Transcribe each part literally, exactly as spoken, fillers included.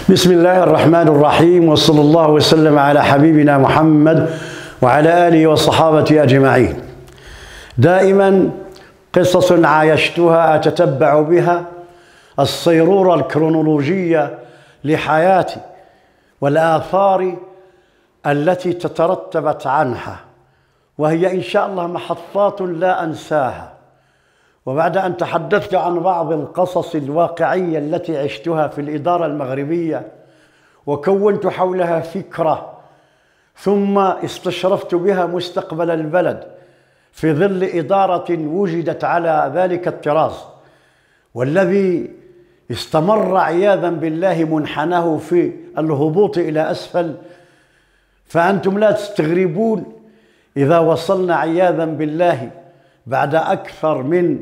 بسم الله الرحمن الرحيم، وصلى الله وسلم على حبيبنا محمد وعلى آله وصحابته أجمعين. دائما قصص عايشتها أتتبع بها الصيرورة الكرونولوجية لحياتي والآثار التي تترتبت عنها، وهي إن شاء الله محطات لا أنساها. وبعد أن تحدثت عن بعض القصص الواقعية التي عشتها في الإدارة المغربية وكونت حولها فكرة، ثم استشرفت بها مستقبل البلد في ظل إدارة وجدت على ذلك الطراز، والذي استمر عياذا بالله منحناه في الهبوط إلى أسفل. فأنتم لا تستغربون إذا وصلنا عياذا بالله بعد أكثر من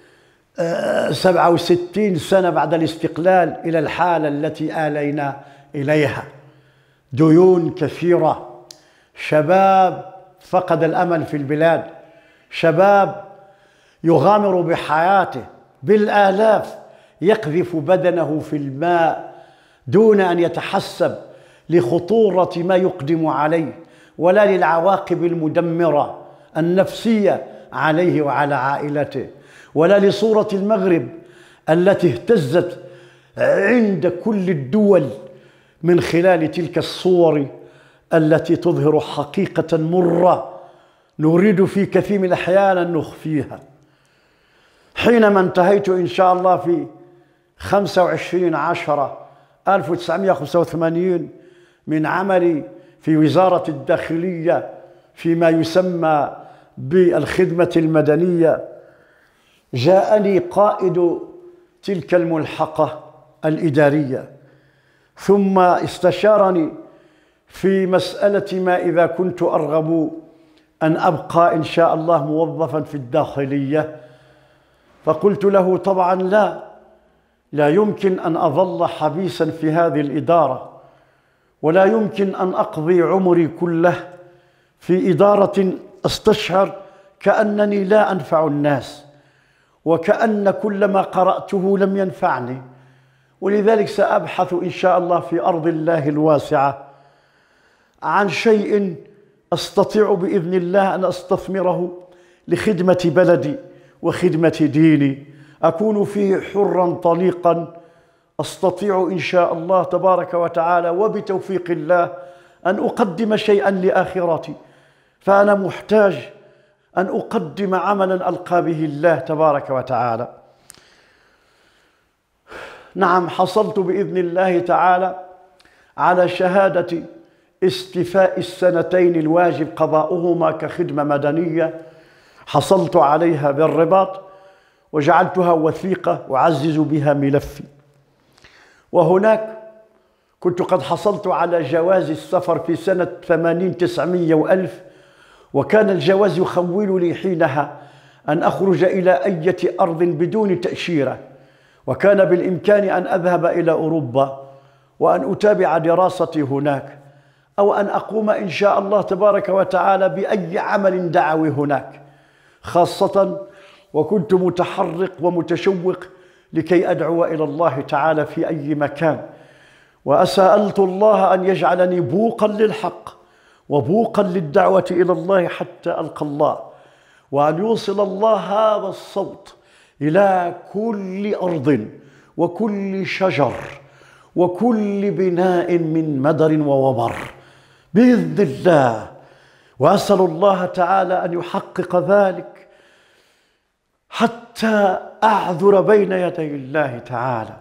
سبعة وستين سنة بعد الاستقلال إلى الحالة التي آلينا إليها. ديون كثيرة، شباب فقد الأمل في البلاد، شباب يغامر بحياته بالآلاف، يقذف بدنه في الماء دون أن يتحسب لخطورة ما يقدم عليه ولا للعواقب المدمرة النفسية عليه وعلى عائلته، ولا لصورة المغرب التي اهتزت عند كل الدول من خلال تلك الصور التي تظهر حقيقة مرة نريد في كثير من الأحيان أن نخفيها. حينما انتهيت إن شاء الله في خمسة وعشرين عشرة ألف وتسعمائة وخمسة وثمانين من عملي في وزارة الداخلية فيما يسمى بالخدمة المدنية، جاءني قائد تلك الملحقة الإدارية، ثم استشارني في مسألة ما إذا كنت أرغب أن أبقى إن شاء الله موظفا في الداخلية. فقلت له طبعا لا لا يمكن أن أظل حبيسا في هذه الإدارة، ولا يمكن أن أقضي عمري كله في إدارة أستشعر كأنني لا أنفع الناس وكأن كل ما قرأته لم ينفعني. ولذلك سأبحث إن شاء الله في أرض الله الواسعة عن شيء أستطيع بإذن الله أن أستثمره لخدمة بلدي وخدمة ديني، أكون فيه حرا طليقا، أستطيع إن شاء الله تبارك وتعالى وبتوفيق الله أن أقدم شيئا لآخرتي. فأنا محتاج أن أقدم عملا ألقى به الله تبارك وتعالى. نعم، حصلت بإذن الله تعالى على شهادة استيفاء السنتين الواجب قضاؤهما كخدمة مدنية، حصلت عليها بالرباط وجعلتها وثيقة أعزز بها ملفي. وهناك كنت قد حصلت على جواز السفر في سنة ثمانين تسعمية وألف، وكان الجواز يخولني حينها أن أخرج إلى أي أرض بدون تأشيرة، وكان بالإمكان أن أذهب إلى أوروبا وأن أتابع دراستي هناك، أو أن أقوم إن شاء الله تبارك وتعالى بأي عمل دعوي هناك، خاصة وكنت متحرق ومتشوق لكي أدعو إلى الله تعالى في أي مكان. وأسألت الله أن يجعلني بوقا للحق وبوقا للدعوة إلى الله حتى ألقى الله، وأن يوصل الله هذا الصوت إلى كل أرض وكل شجر وكل بناء من مدر ووبر بإذن الله. وأسأل الله تعالى أن يحقق ذلك حتى أعذر بين يدي الله تعالى.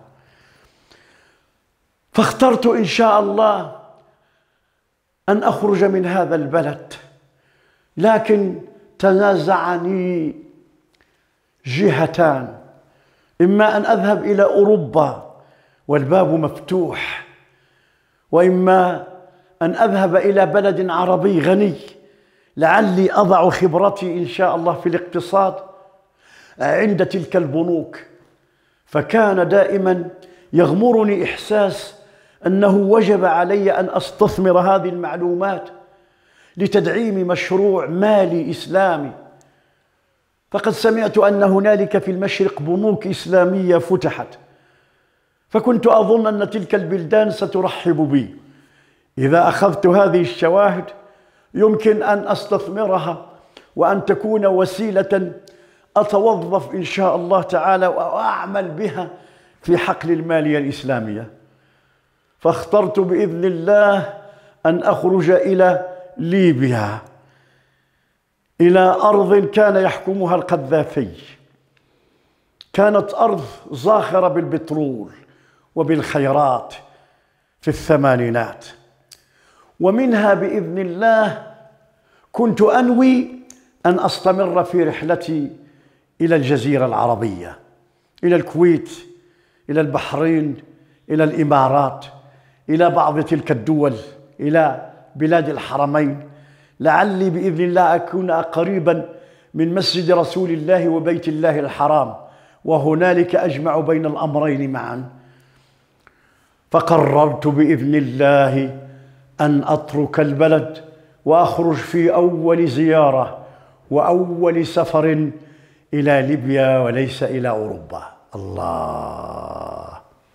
فاخترت إن شاء الله أن أخرج من هذا البلد، لكن تنازعني جهتان: إما أن أذهب إلى أوروبا والباب مفتوح، وإما أن أذهب إلى بلد عربي غني لعلي أضع خبرتي إن شاء الله في الاقتصاد عند تلك البنوك. فكان دائما يغمرني إحساس أنه وجب علي أن أستثمر هذه المعلومات لتدعيم مشروع مالي إسلامي. فقد سمعت أن هنالك في المشرق بنوك إسلامية فتحت، فكنت أظن أن تلك البلدان سترحب بي. إذا أخذت هذه الشواهد يمكن أن أستثمرها وأن تكون وسيلة أتوظف إن شاء الله تعالى وأعمل بها في حقل المالية الإسلامية. فاخترت بإذن الله أن أخرج إلى ليبيا، إلى أرض كان يحكمها القذافي. كانت أرض زاخرة بالبترول وبالخيرات في الثمانينات، ومنها بإذن الله كنت أنوي أن أستمر في رحلتي إلى الجزيرة العربية، إلى الكويت، إلى البحرين، إلى الإمارات، إلى بعض تلك الدول، إلى بلاد الحرمين، لعلي بإذن الله أكون قريبا من مسجد رسول الله وبيت الله الحرام، وهنالك أجمع بين الأمرين معا. فقررت بإذن الله أن أترك البلد وأخرج في أول زيارة وأول سفر إلى ليبيا وليس إلى أوروبا. الله.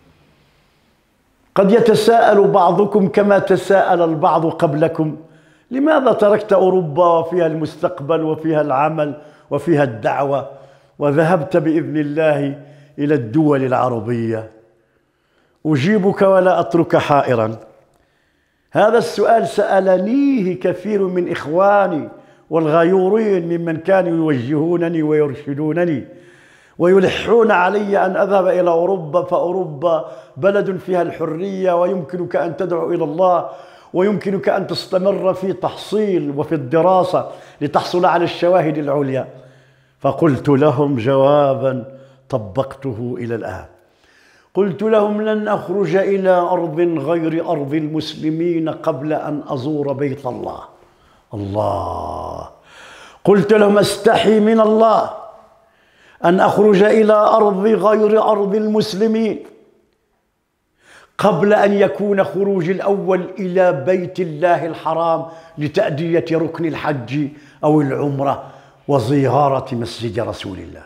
قد يتساءل بعضكم كما تساءل البعض قبلكم: لماذا تركت أوروبا وفيها المستقبل وفيها العمل وفيها الدعوة وذهبت بإذن الله إلى الدول العربية؟ أجيبك ولا أترك حائرا. هذا السؤال سألنيه كثير من إخواني والغيورين ممن كانوا يوجهونني ويرشدونني ويلحون علي أن أذهب إلى أوروبا، فأوروبا بلد فيها الحرية ويمكنك أن تدعو إلى الله ويمكنك أن تستمر في تحصيل وفي الدراسة لتحصل على الشواهد العليا. فقلت لهم جوابا طبقته إلى الآن. قلت لهم: لن أخرج إلى أرض غير أرض المسلمين قبل أن أزور بيت الله. الله. قلت لهم: أستحي من الله أن أخرج إلى أرض غير أرض المسلمين قبل أن يكون خروجي الأول إلى بيت الله الحرام لتأدية ركن الحج أو العمرة وزيارة مسجد رسول الله.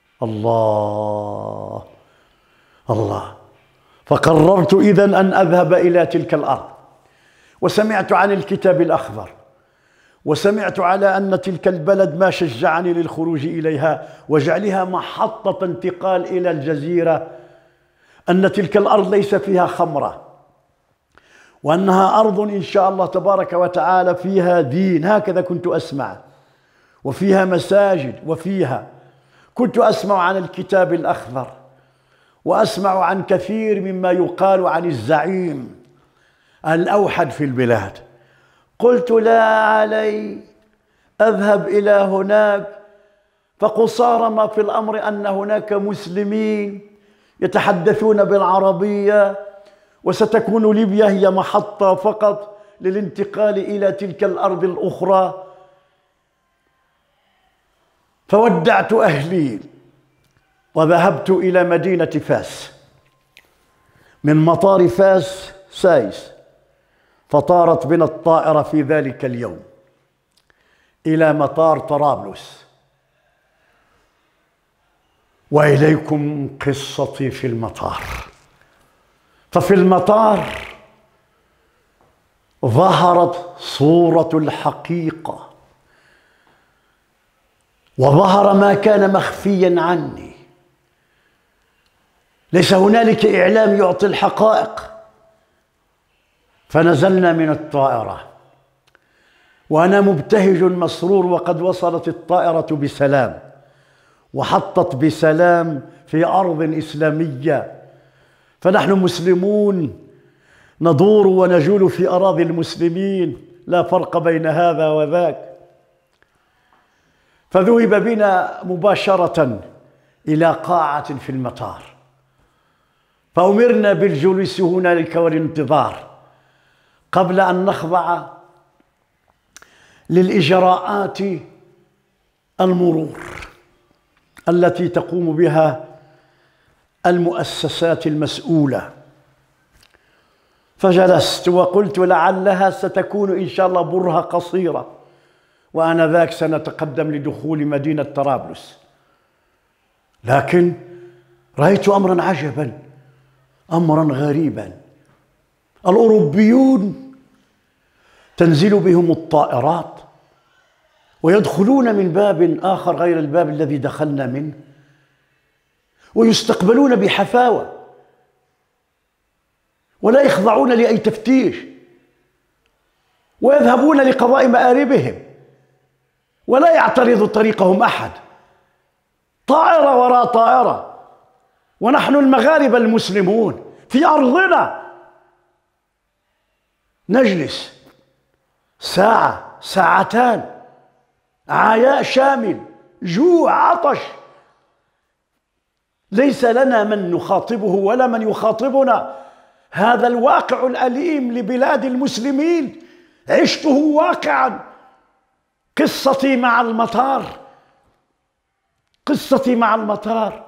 الله الله. فقررت إذن أن أذهب إلى تلك الأرض، وسمعت عن الكتاب الأخضر، وسمعت على أن تلك البلد ما شجعني للخروج إليها وجعلها محطة انتقال إلى الجزيرة، أن تلك الأرض ليس فيها خمرة، وأنها أرض إن شاء الله تبارك وتعالى فيها دين، هكذا كنت أسمع، وفيها مساجد، وفيها كنت أسمع عن الكتاب الأخضر، وأسمع عن كثير مما يقال عن الزعيم الأوحد في البلاد. قلت: لا علي، أذهب إلى هناك، فقصار ما في الأمر أن هناك مسلمين يتحدثون بالعربية، وستكون ليبيا هي محطة فقط للانتقال إلى تلك الأرض الأخرى. فودعت أهلي وذهبت إلى مدينة فاس. من مطار فاس سايس فطارت بنا الطائرة في ذلك اليوم إلى مطار طرابلس. وإليكم قصتي في المطار. ففي المطار ظهرت صورة الحقيقة، وظهر ما كان مخفيا عني. ليس هنالك إعلام يعطي الحقائق. فنزلنا من الطائرة وأنا مبتهج مسرور، وقد وصلت الطائرة بسلام وحطت بسلام في أرض إسلامية. فنحن مسلمون ندور ونجول في أراضي المسلمين، لا فرق بين هذا وذاك. فذهب بنا مباشرة إلى قاعة في المطار، فأمرنا بالجلوس هنالك والانتظار قبل أن نخضع للإجراءات المرور التي تقوم بها المؤسسات المسؤولة. فجلست وقلت: لعلها ستكون إن شاء الله برهة قصيرة، وآنذاك سنتقدم لدخول مدينة طرابلس. لكن رأيت أمرا عجبا. أمرا غريبا. الأوروبيون تنزل بهم الطائرات ويدخلون من باب آخر غير الباب الذي دخلنا منه، ويستقبلون بحفاوة ولا يخضعون لأي تفتيش، ويذهبون لقضاء مآربهم ولا يعترض طريقهم أحد، طائرة وراء طائرة. ونحن المغاربة المسلمون في أرضنا نجلس ساعة ساعتان، عياء شامل، جوع، عطش، ليس لنا من نخاطبه ولا من يخاطبنا. هذا الواقع الأليم لبلاد المسلمين عشته واقعا. قصتي مع المطار، قصتي مع المطار.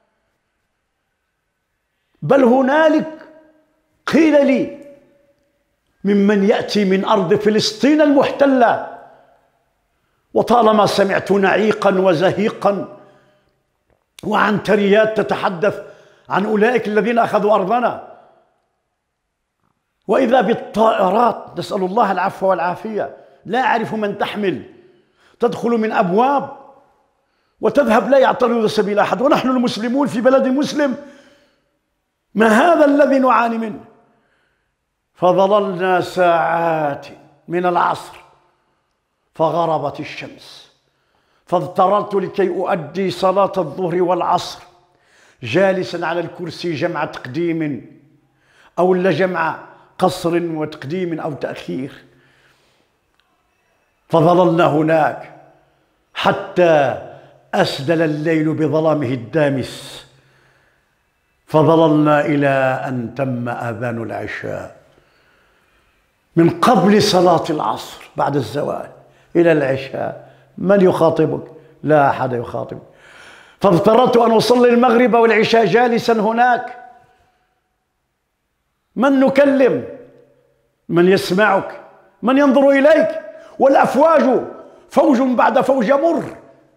بل هنالك قيل لي ممن يأتي من أرض فلسطين المحتلة، وطالما سمعت نعيقا وزهيقا وعنتريات تتحدث عن أولئك الذين أخذوا أرضنا، وإذا بالطائرات، نسأل الله العفو والعافية، لا أعرف من تحمل، تدخل من أبواب وتذهب لا يعترض سبيل أحد. ونحن المسلمون في بلد مسلم، ما هذا الذي نعاني منه؟ فظللنا ساعات من العصر فغربت الشمس، فاضطررت لكي أؤدي صلاة الظهر والعصر جالسا على الكرسي جمع تقديم أو جمع قصر وتقديم أو تأخير. فظللنا هناك حتى أسدل الليل بظلامه الدامس، فظللنا إلى أن تم آذان العشاء، من قبل صلاة العصر بعد الزوال إلى العشاء. من يخاطبك؟ لا أحد يخاطبك. فاضطررت أن أصلي المغرب والعشاء جالسا هناك. من نكلم؟ من يسمعك؟ من ينظر إليك؟ والأفواج فوج بعد فوج يمر،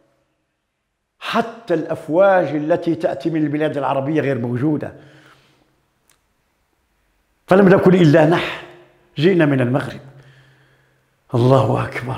حتى الأفواج التي تأتي من البلاد العربية غير موجودة. فلم نكن إلا نحن، جئنا من المغرب. الله أكبر.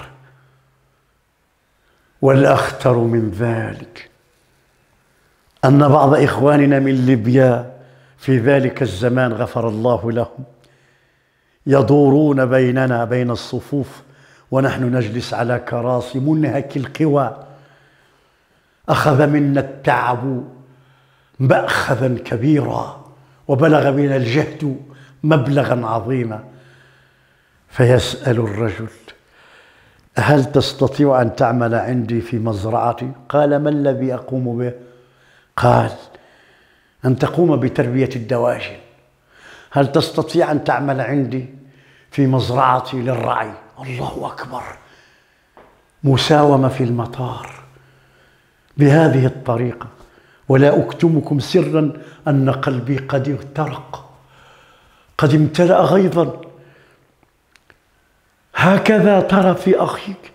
والأخطر من ذلك أن بعض إخواننا من ليبيا في ذلك الزمان غفر الله لهم يدورون بيننا بين الصفوف ونحن نجلس على كراسي منهك القوى. أخذ منا التعب مأخذا كبيرا وبلغ بنا الجهد مبلغا عظيما. فيسأل الرجل: هل تستطيع أن تعمل عندي في مزرعتي؟ قال: ما الذي أقوم به؟ قال: أن تقوم بتربية الدواجن. هل تستطيع أن تعمل عندي في مزرعتي للرعي؟ الله أكبر. مساومة في المطار بهذه الطريقة. ولا أكتمكم سرا أن قلبي قد اغترق، قد امتلأ غيظا. هكذا ترى في أخيك.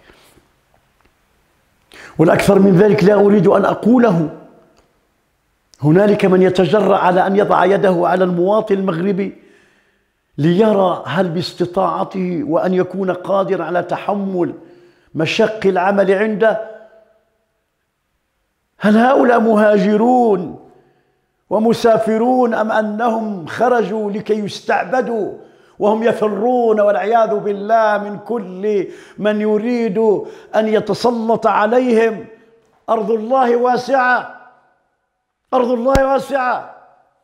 والأكثر من ذلك لا أريد أن أقوله، هنالك من يتجرأ على أن يضع يده على المواطن المغربي ليرى هل باستطاعته وأن يكون قادرا على تحمل مشق العمل عنده. هل هؤلاء مهاجرون ومسافرون أم أنهم خرجوا لكي يستعبدوا وهم يفرون والعياذ بالله من كل من يريد أن يتسلط عليهم؟ أرض الله واسعة، أرض الله واسعة.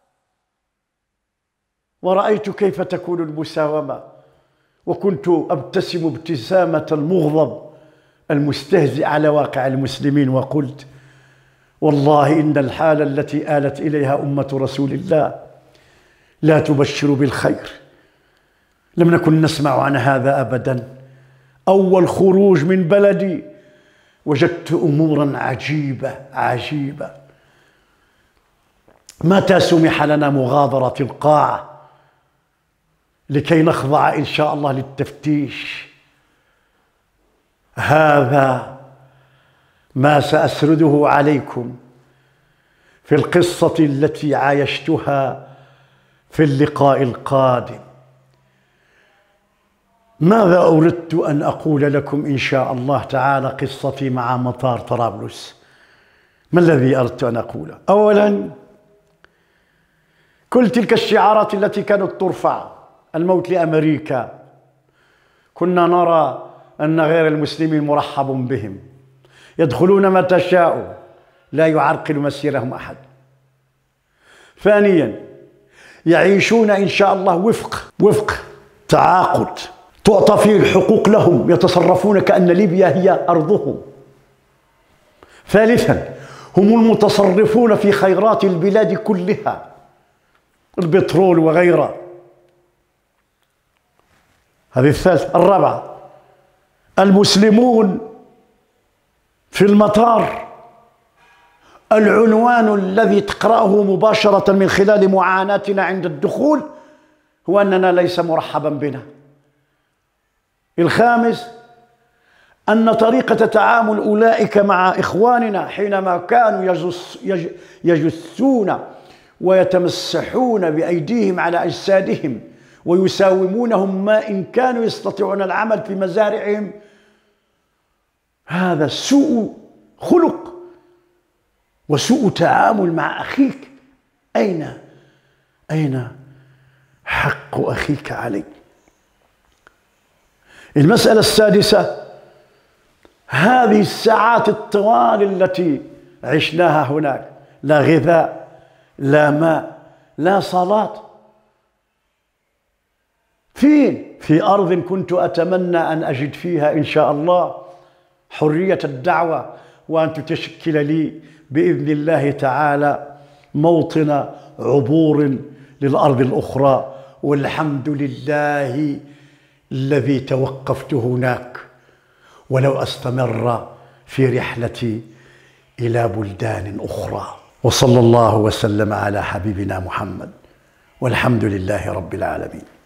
ورأيت كيف تكون المساومة، وكنت أبتسم ابتسامة المغضب المستهزئ على واقع المسلمين، وقلت: والله إن الحالة التي آلت إليها أمة رسول الله لا تبشر بالخير. لم نكن نسمع عن هذا أبدا. أول خروج من بلدي وجدت أمورا عجيبة عجيبة. متى سمح لنا مغادرة القاعة لكي نخضع إن شاء الله للتفتيش؟ هذا ما سأسرده عليكم في القصة التي عايشتها في اللقاء القادم. ماذا أردت أن أقول لكم إن شاء الله تعالى؟ قصتي مع مطار طرابلس. ما الذي أردت أن أقوله؟ أولا، كل تلك الشعارات التي كانت ترفع: الموت لأمريكا، كنا نرى أن غير المسلمين مرحب بهم، يدخلون متى شاءوا، لا يعرقل مسيرهم أحد. ثانيا، يعيشون إن شاء الله وفق وفق تعاقد تعطى فيه الحقوق لهم، يتصرفون كأن ليبيا هي أرضهم. ثالثا، هم المتصرفون في خيرات البلاد كلها، البترول وغيره. هذه الثالثة. الرابعة، المسلمون في المطار، العنوان الذي تقرأه مباشرة من خلال معاناتنا عند الدخول هو أننا ليس مرحبا بنا. الخامس، أن طريقة تعامل أولئك مع إخواننا حينما كانوا يجس يجسون ويتمسحون بأيديهم على أجسادهم ويساومونهم ما إن كانوا يستطيعون العمل في مزارعهم، هذا سوء خلق وسوء تعامل مع أخيك. أين أين حق أخيك عليك؟ المسألة السادسة، هذه الساعات الطوال التي عشناها هناك، لا غذاء، لا ماء، لا صلاة. فين؟ في أرض كنت أتمنى أن أجد فيها إن شاء الله حرية الدعوة، وأن تشكل لي بإذن الله تعالى موطن عبور للأرض الأخرى. والحمد لله الذي توقفت هناك، ولو أستمر في رحلتي إلى بلدان أخرى. وصلى الله وسلم على حبيبنا محمد، والحمد لله رب العالمين.